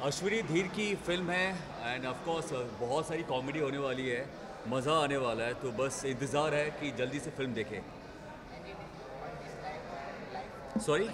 अश्विनी धीर की फिल्म है एंड ऑफ कोर्स बहुत सारी कॉमेडी होने वाली है, मज़ा आने वाला है, तो बस इंतज़ार है कि जल्दी से फिल्म देखें। सॉरी,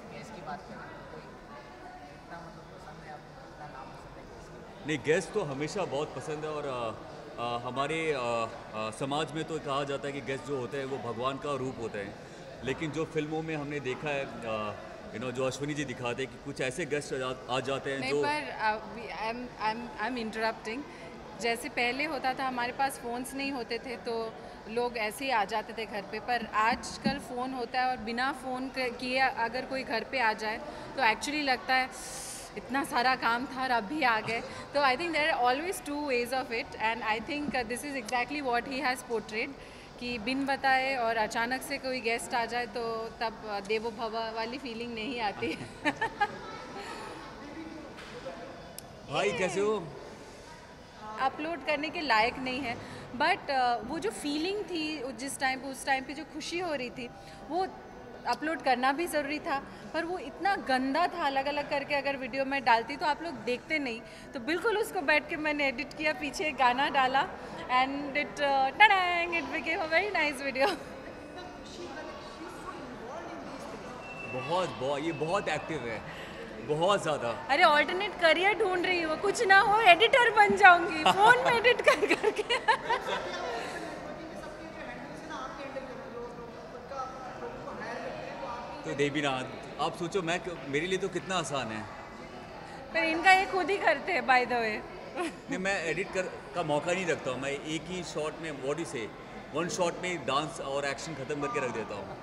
नहीं गेस्ट तो हमेशा बहुत पसंद है और हमारे समाज में तो कहा जाता है कि गेस्ट जो होते हैं वो भगवान का रूप होते हैं, लेकिन जो फिल्मों में हमने देखा है जो अश्विनी जी दिखाते हैं कि कुछ ऐसे गेस्ट आ जाते हैं जो आई एम इंटरप्टिंग। जैसे पहले होता था, हमारे पास फ़ोन्स नहीं होते थे तो लोग ऐसे ही आ जाते थे घर पे, पर आजकल फ़ोन होता है और बिना फ़ोन किए अगर कोई घर पे आ जाए तो एक्चुअली लगता है इतना सारा काम था और अभी आ गए। तो I think there are always two ways of it and I think this is exactly what he has portrayed कि बिन बताए और अचानक से कोई गेस्ट आ जाए तो तब देवो भव वाली फीलिंग नहीं आती। भाई कैसे हो? अपलोड करने के लायक नहीं है, बट वो जो फीलिंग थी उस टाइम पे जो खुशी हो रही थी वो अपलोड करना भी ज़रूरी था, पर वो इतना गंदा था, अलग अलग करके अगर वीडियो में डालती तो आप लोग देखते नहीं, तो बिल्कुल उसको बैठ के मैंने एडिट किया, पीछे एक गाना डाला and it became a very nice video. बहुत ये बहुत एक्टिव है, बहुत ज़्यादा। अरे ऑल्टरनेट करियर ढूंढ रही हूँ, कुछ ना हो एडिटर बन जाऊंगी फ़ोन में एडिट कर करके। तो देवीना, आप सोचो मेरे लिए तो कितना आसान है। पर इनका ये खुद ही करते हैं बाय द वे। नहीं, मैं एडिट का मौका नहीं रखता हूँ, मैं एक ही शॉट में बॉडी से वन शॉट में डांस और एक्शन ख़त्म करके रख देता हूँ।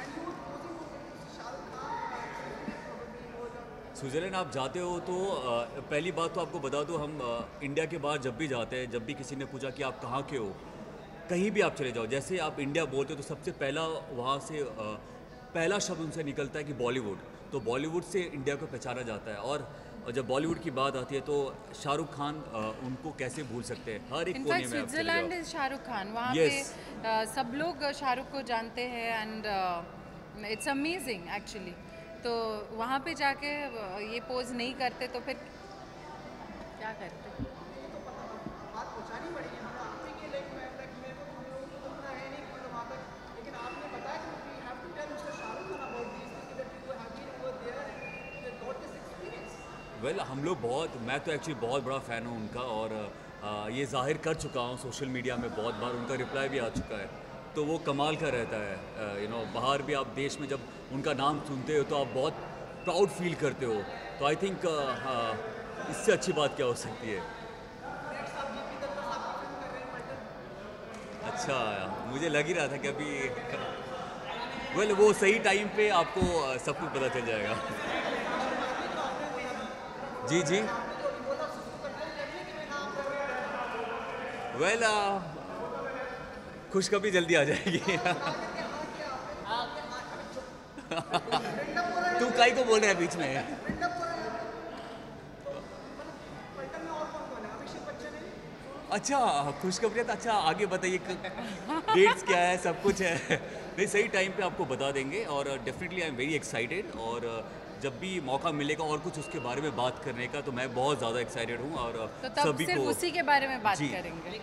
स्विट्ज़रलैंड आप जाते हो तो पहली बात तो आपको बता दूँ, हम इंडिया के बाहर जब भी जाते हैं, जब भी किसी ने पूछा कि आप कहाँ के हो, कहीं भी आप चले जाओ, जैसे आप इंडिया बोलते हो तो सबसे पहला वहाँ से पहला शब्द उनसे निकलता है कि बॉलीवुड। तो बॉलीवुड से इंडिया को पहचाना जाता है, और जब बॉलीवुड की बात आती है तो शाहरुख खान, उनको कैसे भूल सकते हैं, हर एक कोने में। स्विट्जरलैंड इज शाहरुख खान, वहाँ पे सब लोग शाहरुख को जानते हैं एंड इट्स अमेजिंग एक्चुअली। तो वहाँ पे जाके ये पोज नहीं करते तो फिर क्या करते? हम लोग मैं तो एक्चुअली बहुत बड़ा फ़ैन हूँ उनका, और ये जाहिर कर चुका हूँ सोशल मीडिया में, बहुत बार उनका रिप्लाई भी आ चुका है। तो वो कमाल का रहता है, बाहर भी आप देश में जब उनका नाम सुनते हो तो आप बहुत प्राउड फील करते हो। तो आई थिंक इससे अच्छी बात क्या हो सकती है। अच्छा, मुझे लग ही रहा था कि अभी वो सही टाइम पे आपको सब कुछ पता चल जाएगा। जी जी, खुशखबरी जल्दी आ जाएगी। तू काई को बोल रहा है बीच में? अच्छा, खुशखबरी तो अच्छा, आगे बताइए डेट्स क्या है, सब कुछ है। नहीं, सही टाइम पे आपको बता देंगे, और definitely I am very excited, और जब भी मौका मिलेगा और कुछ उसके बारे में बात करने का तो मैं बहुत ज़्यादा एक्साइटेड हूँ। और तो तब सभी को उसी के बारे में बात करेंगे।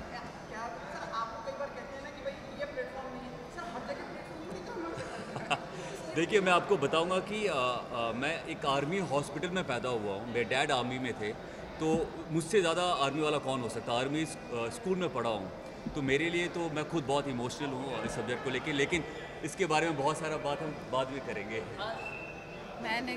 देखिए, मैं आपको बताऊंगा कि मैं एक आर्मी हॉस्पिटल में पैदा हुआ हूँ, मेरे डैड आर्मी में थे, तो मुझसे ज़्यादा आर्मी वाला कौन हो सकता। आर्मी स्कूल में पढ़ा हूँ, तो मेरे लिए तो मैं खुद बहुत इमोशनल हूँ इस सब्जेक्ट को लेके, लेकिन इसके बारे में बहुत सारा बात हम बाद में करेंगे। मैं नहीं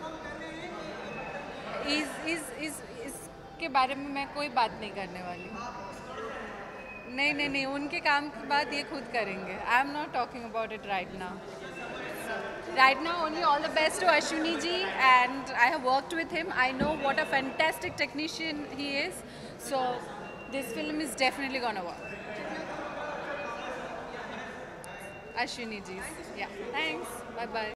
करूँगी इसके बारे में, मैं कोई बात नहीं करने वाली। नहीं, उनके काम के बाद ये खुद करेंगे। I am not talking about it right now. Right now, only all the best to Ashwini ji, and I have worked with him. I know what a fantastic technician he is. So this film is definitely gonna work. Ashwini ji, yeah. Thanks. Bye bye.